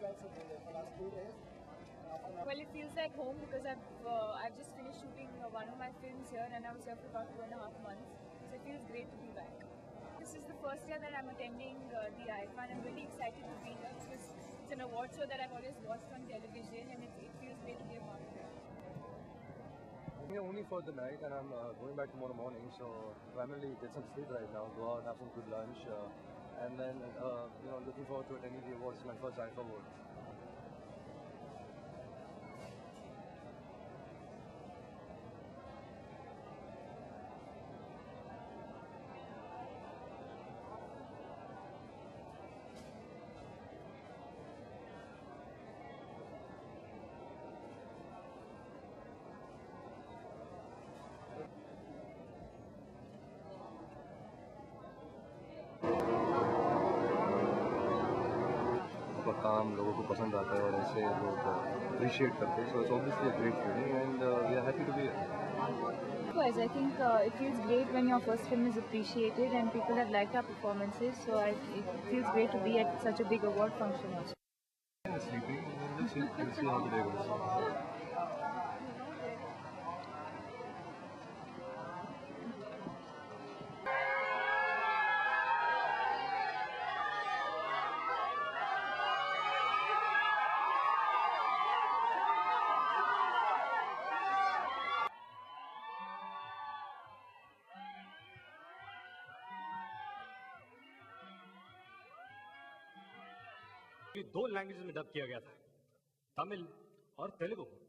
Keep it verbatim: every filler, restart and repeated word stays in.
guys have been there for the last two days. Well, it feels like home because I've uh, I've just finished shooting uh, one of my films here, and I was here for about two and a half months. So it feels great to be back. This is the first year that I'm attending uh, the I F A, and I'm really excited to be here because it's an award show that I've always watched on television, and it, it feels great to be a part of it. I'm here only for the night, and I'm uh, going back tomorrow morning. So primarily get some sleep right now, go out, have some good lunch, uh, and then uh, you know looking forward to attending the awards. It's my first I F A award. काम लोगों को पसंद आता है और ऐसे लोग appreciate करते हैं, so it's obviously a great feeling, and uh, we are happy to be here. Likewise, I think uh, it feels great when your first film is appreciated and people have liked our performances. So I, it feels great to be at such a big award function also. I'm sleeping, and we'll see, we'll see how the day goes. दो language में dub किया गया था, तमिल और तेलुगु।